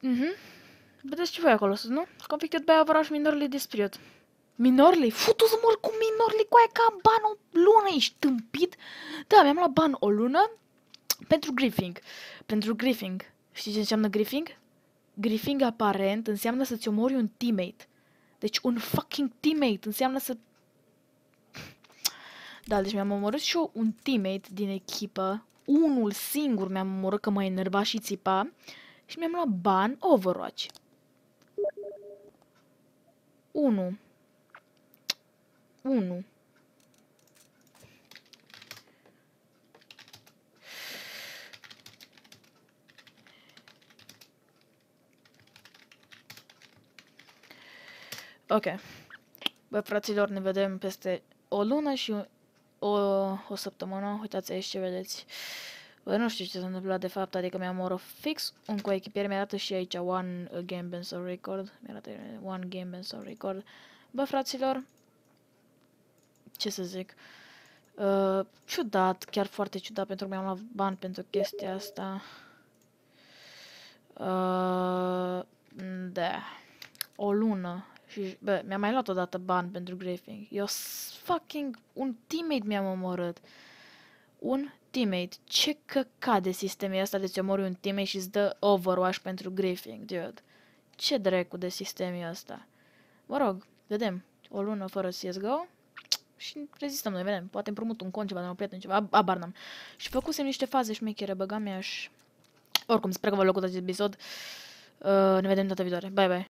Vedeți ce voi acolo sus, nu? Convicted by average minorly dispute. Minorly? Futu să mor cu minorly, cu aia ca ban o lună, ești tâmpit? Da, mi-am luat ban o lună pentru griefing. Pentru griefing. Știi ce înseamnă griefing? Griefing aparent înseamnă să-ți omori un teammate. Deci un fucking teammate înseamnă să... Da, deci mi-am omorât și eu un teammate din echipă. Unul singur mi-am omorât că mă enerva și țipa. Și mi-am luat ban Overwatch. 1. Ok. Bă, fraților, ne vedem peste o lună și o săptămână. Uitați aici ce vedeți. Bă, nu știu ce s-a întâmplat de fapt, adică mi-am omorât fix un coechipier, mi-arată și aici one game Benson record. Mi-arată one game Benson record. Bă, fraților, ce să zic? Ciudat, chiar foarte ciudat, pentru că mi-am luat bani pentru chestia asta. Da. O lună. Și, bă, mi-am mai luat odată bani pentru griefing. Eu fucking... Un teammate mi-am omorât. Un teammate. Ce căcat de sistem e asta de ți omori un teammate și îți dă Overwatch pentru griefing, dude. Ce dracu de sistem e asta? Mă rog, vedem. O lună fără CSGO. Și rezistăm noi, vedem. Poate împrumut un cont ceva de un prieten, ceva. Abar n-am. Și făcusem niște faze șmechere, băga mea și... Oricum, sper că vă plăcut acest episod. Ne vedem data viitoare. Bye, bye.